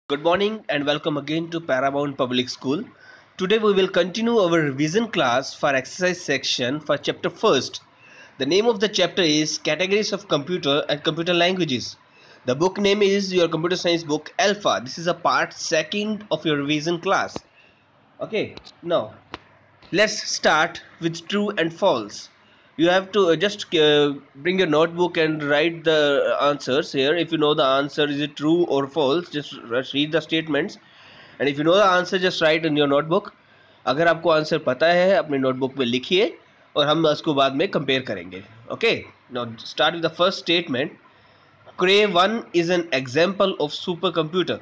Good morning and welcome again to Paramount Public School. Today we will continue our revision class for exercise section for chapter first. The name of the chapter is Categories of Computer and Computer Languages. The book name is your computer science book Alpha. This is a part second of your revision class. Okay, now let's start with true and false. You have to just bring your notebook and write the answers here. If you know the answer, is it true or false, just read the statements. And if you know the answer, just write in your notebook. अगर आपको answer पता है अपने notebook में लिखिए और हम उसको बाद में कंपेयर करेंगे. Okay, now start with the first statement. Cray 1 is an example of super computer.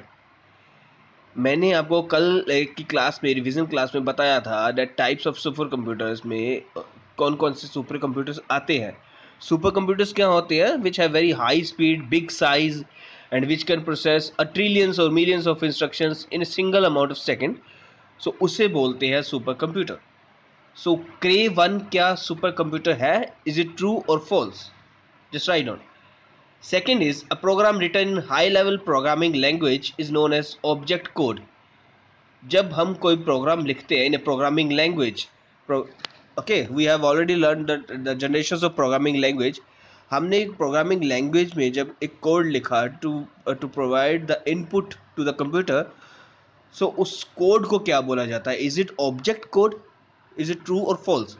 मैंने आपको कल की क्लास में रिवीजन क्लास में बताया था that types of super computers में कौन कौन से सुपर कंप्यूटर्स आते हैं. सुपर कंप्यूटर्स क्या होते हैं? Which have very high speed, big size and which can process a trillions और millions of instructions in a single amount of second. So उसे बोलते हैं सुपर कंप्यूटर. सो क्रे 1 क्या सुपर कंप्यूटर है? Is it true और false? Just write down. Second is a program written in high level programming language is known as object code. जब हम कोई program लिखते हैं in a programming language, okay, we have already learn the generations of programming language. हमने एक programming language में जब एक कोड लिखा to provide the input to the computer, so उस कोड को क्या बोला जाता है? Is it object code? Is it true और false?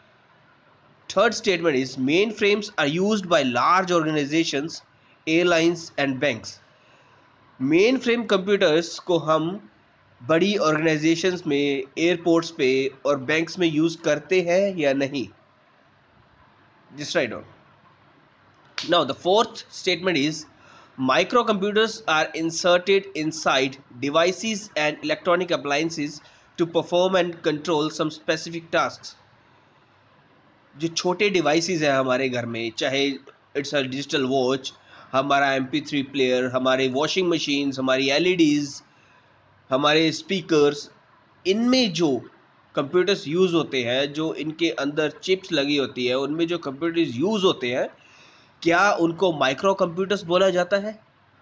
Third statement is mainframes are used by large organizations, airlines and banks. Mainframe computers को हम बड़ी organizations में, airports पे और banks में use करते हैं या नहीं? Just write down. Now the fourth statement is microcomputers are inserted inside devices and electronic appliances to perform and control some specific tasks. जो छोटे डिवाइसेस हैं हमारे घर में, चाहे इट्स अ डिजिटल वॉच, हमारा MP3 प्लेयर, हमारे वॉशिंग मशीन्स, हमारी LEDs, हमारे स्पीकर्स, इनमें जो कंप्यूटर्स यूज़ होते हैं, जो इनके अंदर चिप्स लगी होती है, उनमें जो कंप्यूटर्स यूज़ होते हैं, क्या उनको माइक्रो कंप्यूटर्स बोला जाता है?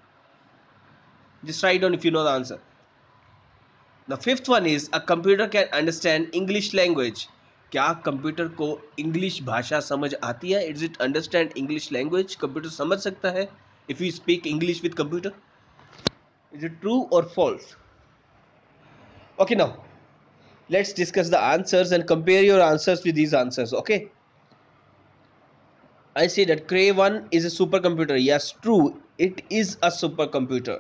Just write down if you know the answer. The fifth one is a computer can understand English language. क्या कंप्यूटर को इंग्लिश भाषा समझ आती है? Is it understand English language? Computer समझ सकता है if you speak English with computer? Is it true और false? Okay, now let's discuss the answers and compare your answers with these answers. Okay, I say that Cray 1 is a supercomputer. Yes, true, it is a supercomputer.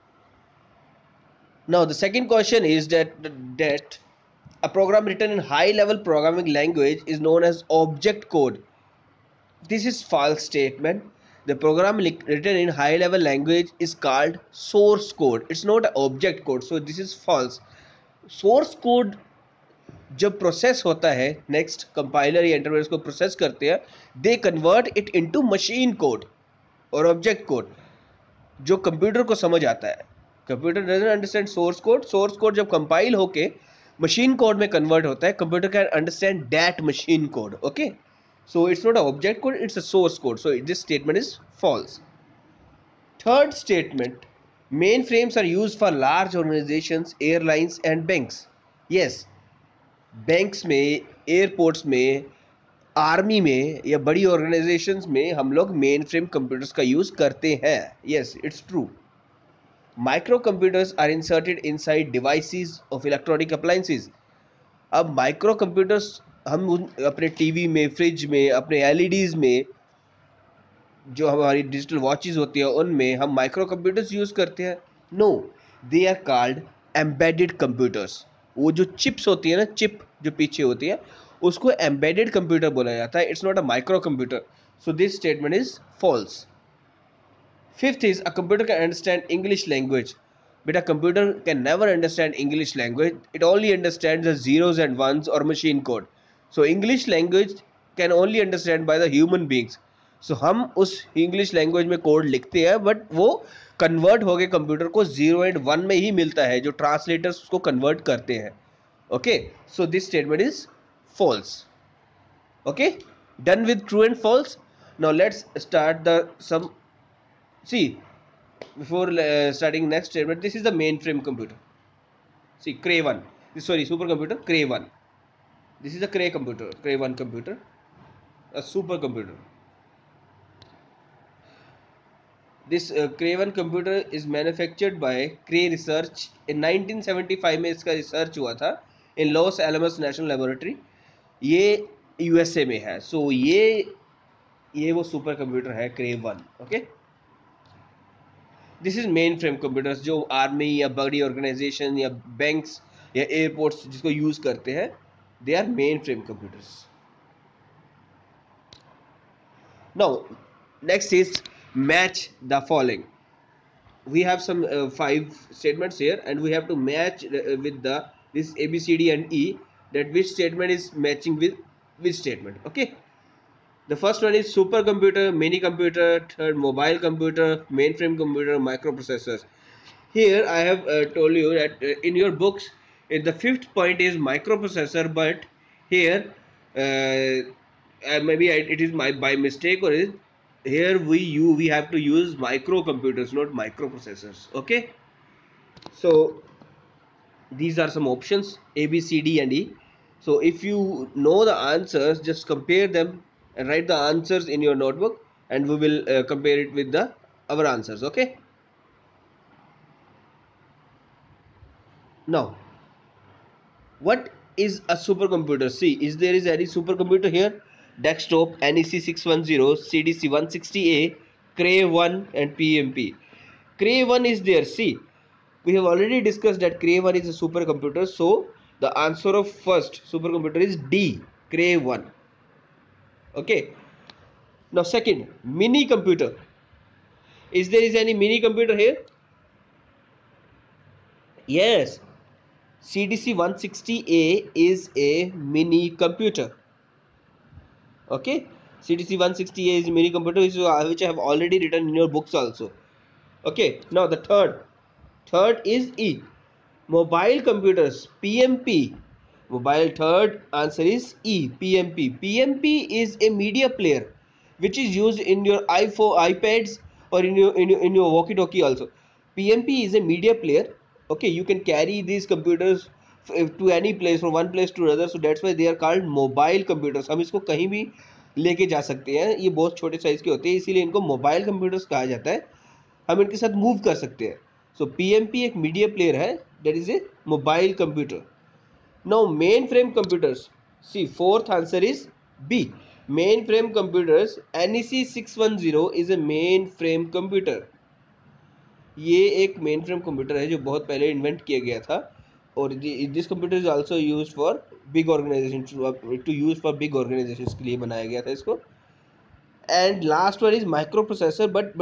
Now the second question is that a program written in high level programming language is known as object code. This is false statement. The program written in high level language is called source code. It's not an object code. So this is false. Source code जब process होता है, next compiler या interpreter को process करते हैं, they convert it into machine code और object code जो computer को समझ आता है. Computer doesn't understand source code. Source code जब कंपाइल होके मशीन कोड में कन्वर्ट होता है, computer can understand that machine code. Okay, so it's not an object code, it's a source code. So this statement is false. Third statement, mainframes are used for large organizations, airlines and banks. Yes, banks में, airports में, army में या बड़ी organisations में हम लोग mainframe computers का use करते हैं. Yes, it's true. Micro computers are inserted inside devices of electronic appliances. अब माइक्रो कंप्यूटर्स हम अपने टीवी में, फ्रिज में, अपने LEDs में, जो हमारी डिजिटल वॉचेस होती है उनमें हम माइक्रो कंप्यूटर्स यूज़ करते हैं. No, they are called embedded computers. वो जो चिप्स होती है ना, चिप जो पीछे होती है, उसको एम्बेडेड कंप्यूटर बोला जाता है. It's not a micro computer. So this statement is false. Fifth is a computer can understand English language. बेटा, computer can never understand English language. It only understand the zeros and ones और machine code. So English language can only understand by the human beings. So हम उस English language में code लिखते हैं, but वो convert हो गए computer को 0 एंड 1 में ही मिलता है, जो ट्रांसलेटर्स उसको कन्वर्ट करते हैं. Okay, so this statement is false. Okay, done with true and false. Now let's start the some. See, before starting next statement, this is the mainframe computer. See, Cray 1. Sorry, supercomputer Cray 1. This is a Cray computer, Cray 1 computer, a supercomputer. This Cray 1 computer is manufactured by Cray Research in 1975 में इसका research हुआ था in Los Alamos National Laboratory. ये USA में है. So ये वो super computer है Cray 1. Okay, this is mainframe computers जो आर्मी या बड़ी ऑर्गेनाइजेशन या बैंक्स या एयरपोर्ट्स जिसको यूज करते हैं, they are mainframe computers. Now next is match the following. We have some 5 statements here and we have to match with this A, B, C, D and E, that which statement is matching with which statement. Okay, the first one is supercomputer, mini computer, third mobile computer, mainframe computer, microprocessors. Here I have told you that in your books the 5th point is microprocessor, but here maybe it is by mistake, or is here we have to use microcomputers, not microprocessors. Okay, so these are some options A, B, C, D and E. So if you know the answers, just compare them and write the answers in your notebook and we will compare it with our answers. Okay, now what is a supercomputer? See, there is any supercomputer here? Desktop, NEC 610, CDC 160A, Cray 1 and PMP. Cray 1 is there. See, we have already discussed that Cray 1 is a supercomputer, so the answer of first supercomputer is D, Cray 1. Okay, now second, mini computer. Is there any mini computer here? Yes, CDC 160A is a mini computer. Okay, CDC 160A is a mini computer which I have already written in your books also. Okay, now the third is E, mobile computers, PMP. Mobile, third answer is E, PMP. PMP is a media player which is used in your iPhone, iPads, or in your walkie-talkie also. PMP is a media player. Okay, you can carry these computers to any place, from one place to another, so that's why they are called mobile computers. हम इसको कहीं भी लेके जा सकते हैं. ये बहुत छोटे साइज के होते हैं, इसीलिए इनको मोबाइल कंप्यूटर्स कहा जाता है. हम इनके साथ मूव कर सकते हैं. सो PMP एक मीडिया प्लेयर है, that is a mobile computer. Now mainframe computers. See, fourth answer is B, mainframe computers. NEC 610 is a mainframe computer. ये एक mainframe computer है जो बहुत पहले इन्वेंट किया गया था, और this computer is also used for big organizations, to use for big organizations के लिए बनाया गया था इसको. And last one is microprocessor, but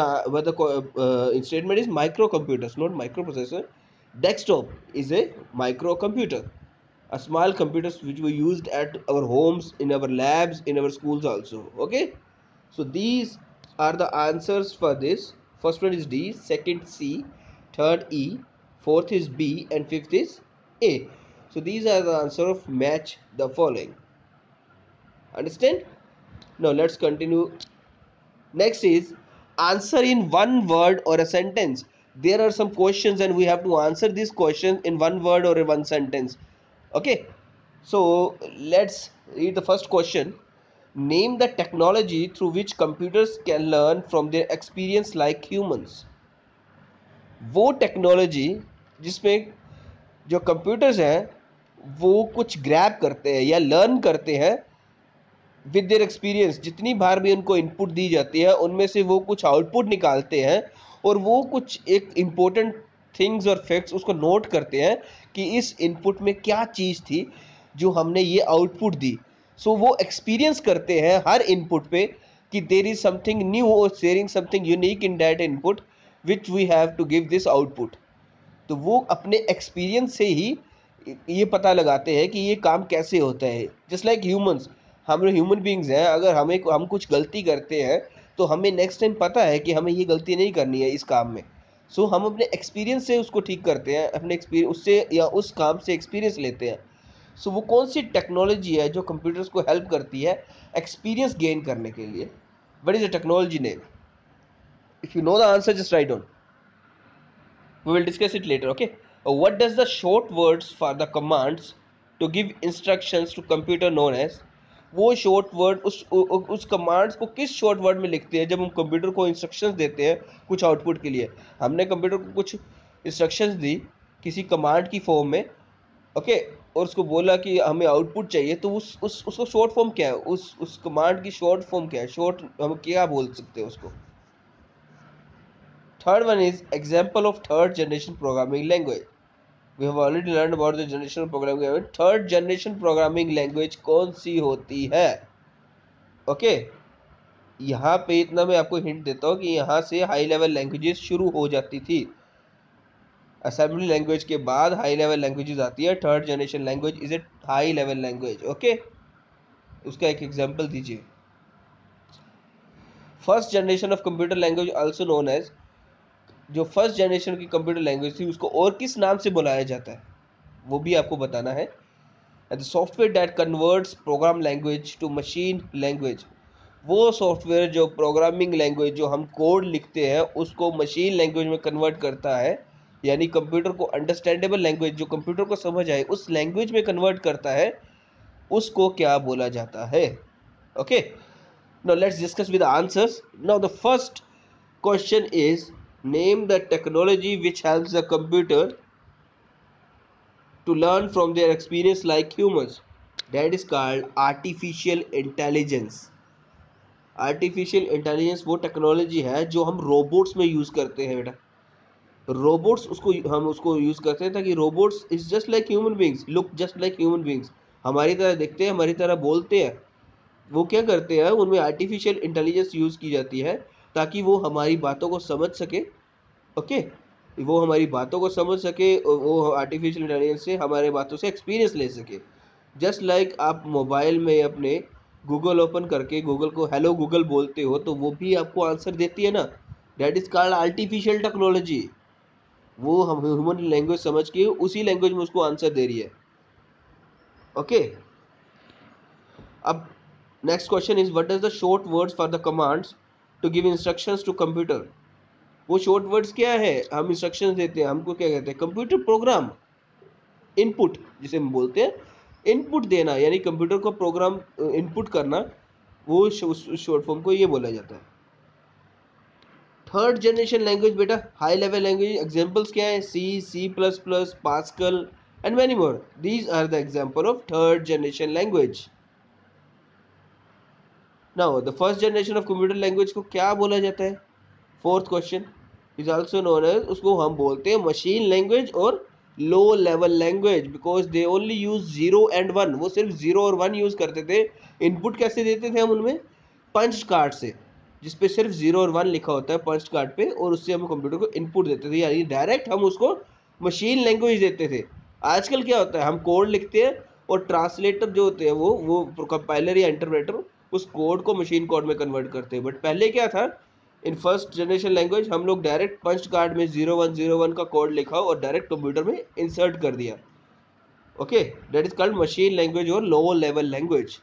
the statement is microcomputers, not microprocessor. Desktop is a microcomputer, a small computers which we used at our homes, in our labs, in our schools also. Okay, so these are the answers for this. First one is D, second C, third E, fourth is B and fifth is A. So these are the answer of match the following. Understand? Now let's continue. Next is answer in one word or a sentence. There are some questions and we have to answer these questions in one word or in one sentence. Okay, so let's read the first question. Name the technology through which computers can learn from their experience like humans. वो technology जिसमें जो computers हैं वो कुछ grab करते हैं या learn करते हैं विद देयर एक्सपीरियंस. जितनी बार भी उनको इनपुट दी जाती है उनमें से वो कुछ आउटपुट निकालते हैं और वो कुछ एक इम्पोर्टेंट थिंग्स और फैक्ट्स उसको नोट करते हैं कि इस इनपुट में क्या चीज़ थी जो हमने ये आउटपुट दी. सो वो एक्सपीरियंस करते हैं हर इनपुट पे कि देयर इज समथिंग न्यू और sharing something unique in that input which we have to give this output. तो वो अपने एक्सपीरियंस से ही ये पता लगाते हैं कि ये काम कैसे होता है. जस्ट लाइक ह्यूमंस, हम लोग ह्यूमन बींग्स हैं, अगर हम कुछ गलती करते हैं तो हमें नेक्स्ट टाइम पता है कि हमें ये गलती नहीं करनी है इस काम में. सो हम अपने एक्सपीरियंस से उसको ठीक करते हैं, अपने एक्सपीरियंस उससे या उस काम से एक्सपीरियंस लेते हैं. सो वो कौन सी टेक्नोलॉजी है जो कंप्यूटर्स को हेल्प करती है एक्सपीरियंस गेन करने के लिए? What is the technology name? If you know the answer just write down. We will discuss it later. Okay. What does the short words for the commands to give instructions to computer known as? वो short word उस commands को किस short word में लिखते हैं जब हम computer को इंस्ट्रक्शंस देते हैं कुछ आउटपुट के लिए? हमने कंप्यूटर को कुछ इंस्ट्रक्शंस दी किसी कमांड की फॉर्म में, ओके, और उसको बोला कि हमें आउटपुट चाहिए, तो उसको शॉर्ट फॉर्म क्या है? उस कमांड की शॉर्ट फॉर्म क्या है? शॉर्ट हम क्या बोल सकते हैं उसको? Third one is example of third generation programming language. We have already learned about the generation programming language. Third generation programming language कौन सी होती है? ओके, यहाँ पे इतना मैं आपको हिंट देता हूँ कि यहाँ से हाई लेवल लैंग्वेजेस शुरू हो जाती थी. असेंबली लैंग्वेज के बाद हाई लेवल लैंग्वेजेस आती है. Third generation language is a high level language. Okay, उसका एक एग्जांपल दीजिए. First generation of computer language also known as, जो फर्स्ट जनरेशन की कंप्यूटर लैंग्वेज थी उसको और किस नाम से बुलाया जाता है वो भी आपको बताना है. The software that converts program language to machine language, वो सॉफ्टवेयर जो प्रोग्रामिंग लैंग्वेज जो हम कोड लिखते हैं उसको मशीन लैंग्वेज में कन्वर्ट करता है, यानी कंप्यूटर को अंडरस्टैंडेबल लैंग्वेज जो कंप्यूटर को समझ आए उस लैंग्वेज में कन्वर्ट करता है, उसको क्या बोला जाता है? Okay, now let's discuss with answers. Now the first question is name the technology which helps the computer to learn from their experience like humans. That is called artificial intelligence. Artificial intelligence वो technology है जो हम robots में use करते हैं बेटा. Robots उसको हम उसको यूज़ करते हैं ताकि robots is just like human beings, look just like human beings, हमारी तरह दिखते हैं, हमारी तरह बोलते हैं. वो क्या करते हैं, उनमें आर्टिफिशियल इंटेलिजेंस यूज़ की जाती है ताकि वो हमारी बातों को समझ सके. ओके, वो हमारी बातों को समझ सके, वो आर्टिफिशियल इंटेलिजेंस से हमारे बातों से एक्सपीरियंस ले सके. जस्ट लाइक आप मोबाइल में अपने गूगल ओपन करके गूगल को हेलो गूगल बोलते हो तो वो भी आपको आंसर देती है ना. That is called artificial technology. वो हम ह्यूमन लैंग्वेज समझ के उसी लैंग्वेज में उसको आंसर दे रही है. ओके, अब next question is what does the short words for the commands to give instructions to computer. वो शॉर्ट वर्ड्स क्या है? हम इंस्ट्रक्शंस देते हैं, हमको क्या कहते हैं? कंप्यूटर प्रोग्राम इनपुट, जिसे हम बोलते हैं इनपुट देना, यानी कंप्यूटर को प्रोग्राम इनपुट करना, वो शॉर्ट फॉर्म को ये बोला जाता है. थर्ड जनरेशन लैंग्वेज बेटा हाई लेवल लैंग्वेज. एग्जांपल्स क्या है? C, C plus plus, Pascal and many more. These are the example of third generation language. Now the first generation of computer language को क्या बोला जाता है? Fourth question is also known as, उसको हम बोलते हैं मशीन लैंग्वेज और low level language, because they only use 0 and 1. वो सिर्फ 0 और 1 यूज करते थे. इनपुट कैसे देते थे हम उनमें? पंच कार्ड से, जिसपे सिर्फ 0 और 1 लिखा होता है पंच कार्ड पे, और उससे हम कंप्यूटर को इनपुट देते थे, यानी डायरेक्ट हम उसको मशीन लैंग्वेज देते थे. आजकल क्या होता है, हम कोड लिखते हैं और ट्रांसलेटर जो होते हैं वो कंपाइलर या इंटरप्रेटर उस कोड को मशीन कोड में कन्वर्ट करते हैं. बट पहले क्या था, इन फर्स्ट जनरेशन लैंग्वेज हम लोग डायरेक्ट पंच कार्ड में 0101 का कोड लिखा और डायरेक्ट कंप्यूटर में इंसर्ट कर दिया. Okay, that is called machine language और low level language.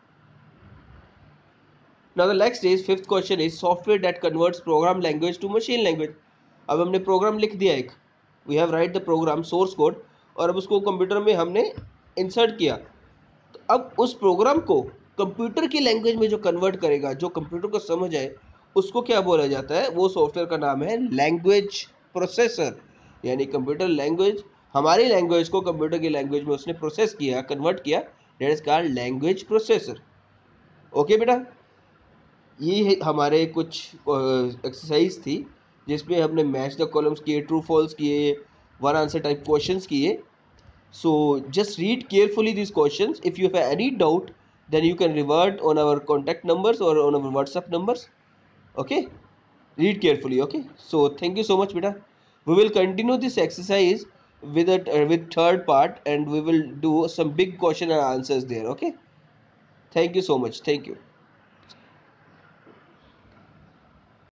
Now the next is fifth question is software that converts program language to machine language. अब हमने प्रोग्राम लिख दिया एक, we have write the program source code, और अब उसको computer में हमने इंसर्ट किया. तो अब उस प्रोग्राम को कंप्यूटर की लैंग्वेज में जो कन्वर्ट करेगा, जो कंप्यूटर को समझ आए, उसको क्या बोला जाता है? वो सॉफ्टवेयर का नाम है लैंग्वेज प्रोसेसर. यानी कंप्यूटर लैंग्वेज, हमारी लैंग्वेज को कंप्यूटर की लैंग्वेज में उसने प्रोसेस किया, कन्वर्ट किया, that is called language processor. Okay बेटा, ये हमारे कुछ एक्सरसाइज थी जिसमें हमने मैच द कॉलम्स किए, ट्रू फॉल्स किए, वन आंसर टाइप क्वेश्चंस किए. So just read carefully these questions. If you have any doubt, then you can revert on our contact numbers or on our WhatsApp numbers. Okay, read carefully. Okay, so thank you so much beta. We will continue this exercise with third part, and we will do some big question and answers there. Okay, thank you so much. Thank you.